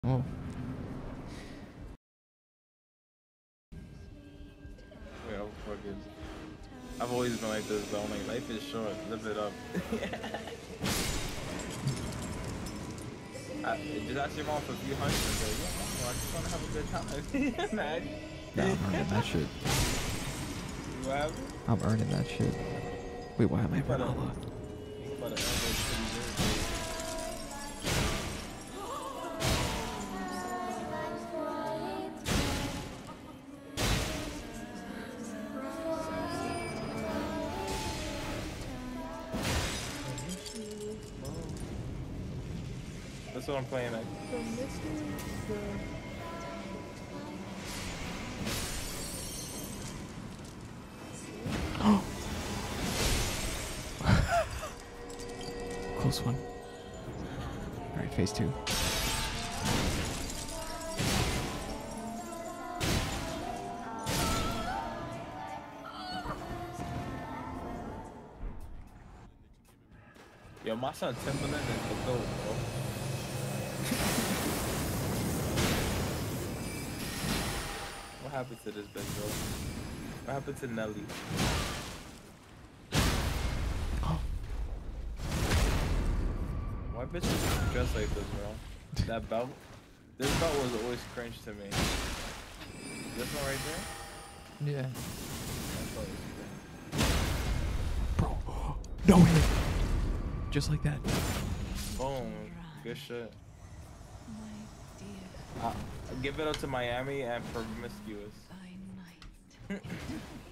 Oh. Yeah, fucking. I've always been like this though. Like life is short. Live it up. Just ask your mom for a few hundred. Like, yeah, mom, I just want to have a good time. Man. Yeah, I'm earning that shit. What happened? I'm earning that shit. Wait, why am I You better, Brawlhalla? you better earn those pretty good. That's what I'm playing like. Close one. Alright, phase 2. Yo, my son Timberland is the goat, bro. What happened to this bitch, bro? What happened to Nelly? Why bitches dress like this, bro? That belt? This belt was always cringe to me. This one right there? Yeah. That belt was cringe. Bro, no hit. Just like that. Boom. Good shit. Give it up to Miami and Promiscuous.